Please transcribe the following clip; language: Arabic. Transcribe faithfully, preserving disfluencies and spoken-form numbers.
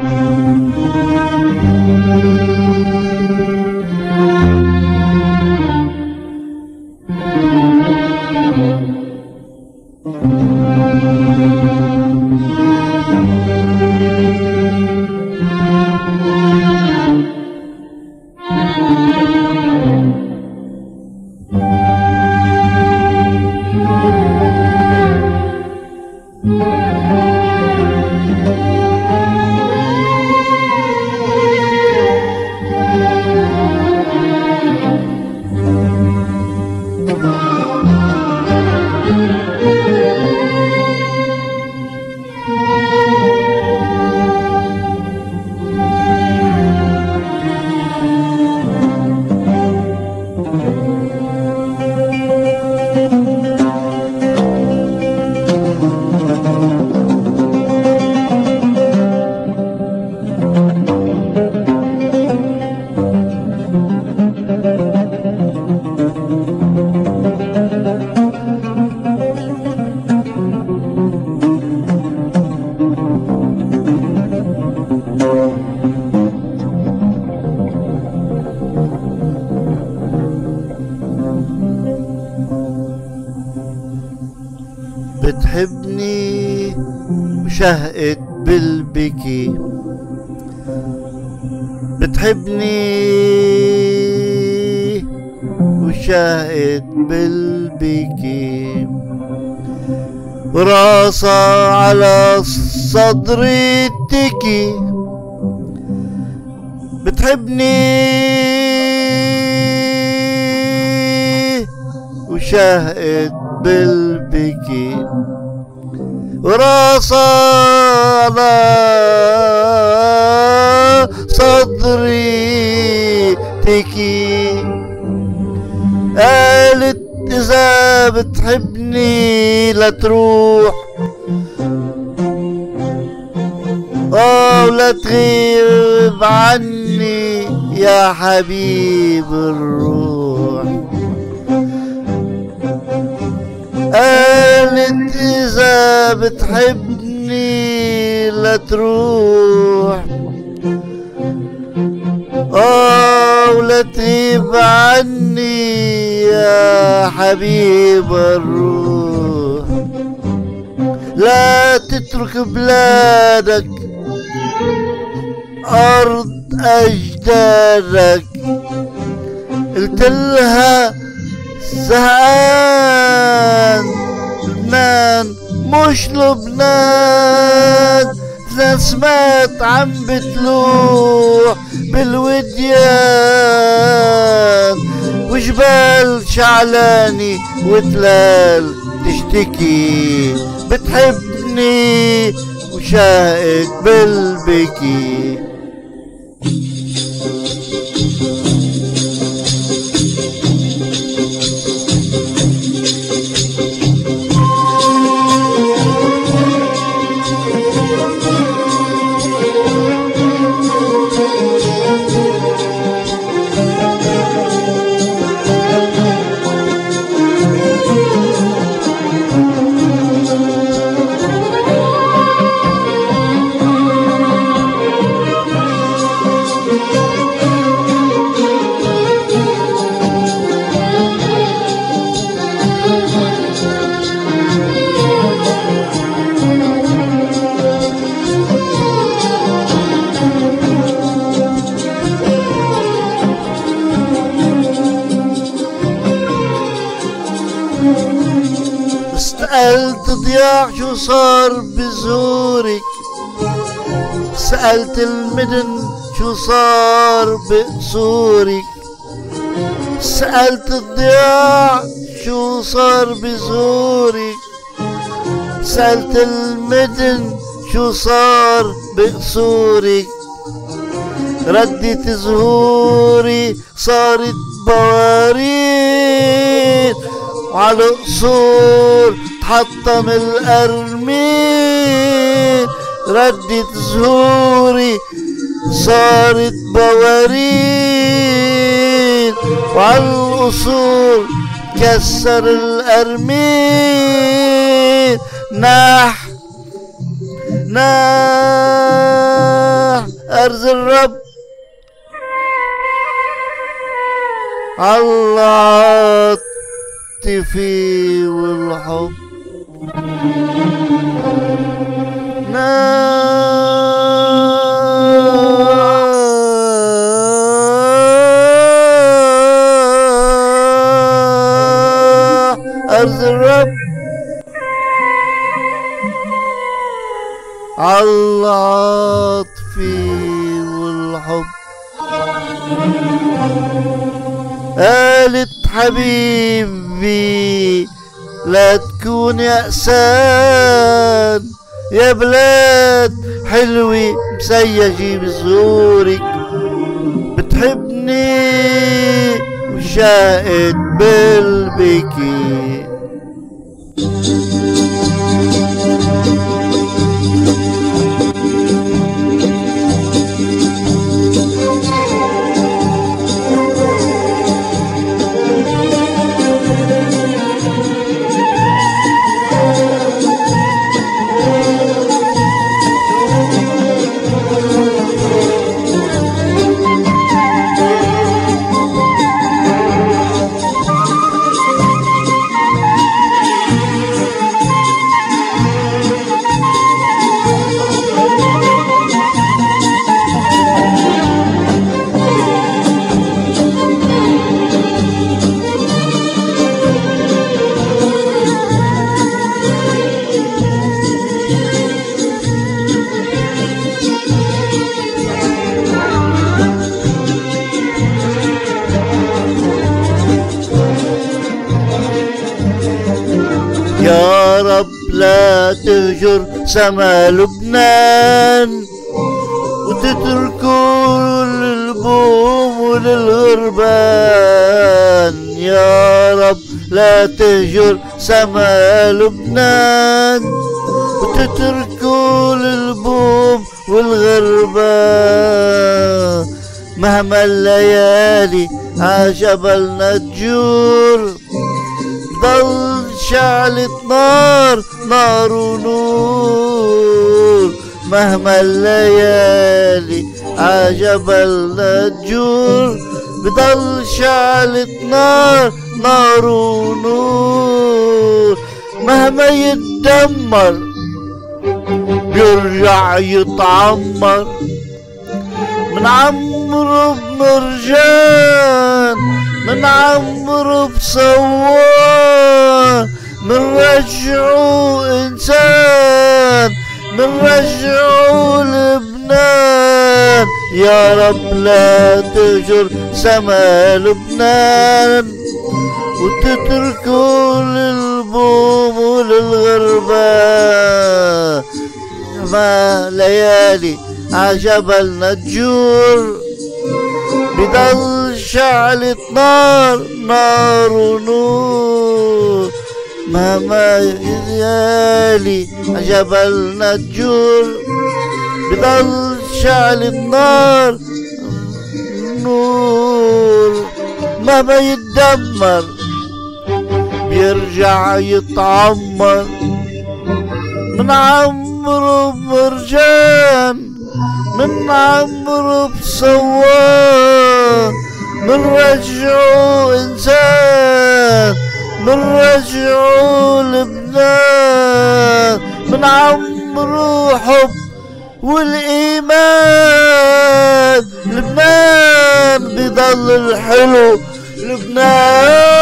بتحبني وشهقت بالبكي، بتحبني وشهقت بالبكي، وراسها على صدري تكي. بتحبني وشهقت بالبكي، وراسها على صدري تكي. قالت إذا بتحبني لا تروح، أو لا تغيب عني يا حبيب الروح. قالت إذا بتحبني لا تروح، أو لا تغيب عني يا حبيب الروح. لا تترك بلادك أرض أجدادك. قلتلها زهقان لبنان مش لبنان، إذا سمعت عم بتلوح بالوديان، وجبال شعلاني وتلال تشتكي. بتحبني وشهقت بالبكي. سألت ضياع شو صار بزورك، سألت المدن شو صار بقصورك. سألت الضياع شو صار بزورك، سألت المدن شو صار بقصورك. ردت زهوري صارت بواريد، وعلى قصور تحطم القرميد. ردت زهوري صارت بواريد، وعلى القصور كسر القرميد. ناح ناح أرض الرب عالعاطفي والحب أرض الرب عالعاطفي والحب قالت حبيبي لا تكون يأسان يا بلاد حلوة مسيجي بزورك بتحبني وشاقت بالبكي يا رب لا تهجر سما لبنان وتتركوا للبوم وللغربان يا رب لا تهجر سما لبنان وتتركوا للبوم والغربان مهما الليالي عجبلنا تجور ضل شعلة نار نار ونور مهما الليالي عجبلنا تجور بضل شعلة نار نار ونور مهما يتدمر بيرجع يتعمر من عمرو بمرجان من عمرو بصوار من رجعوا إنسان من رجعوا لبنان يا رب لا تهجر سما لبنان وتتركوا للبوم وللغربان ما ليالي عجبلنا تجور بضل شعلة نار نار ونور مهما ليالي عجبلنا تجور بضل شعلة نار نور مهما يتدمر بيرجع يتعمر من عمرو بمرجان من عمرو بصوار من رجعوا إنسان من رجعوا لبنان من عمرو حب والإيمان لبنان بضل الحلو لبنان.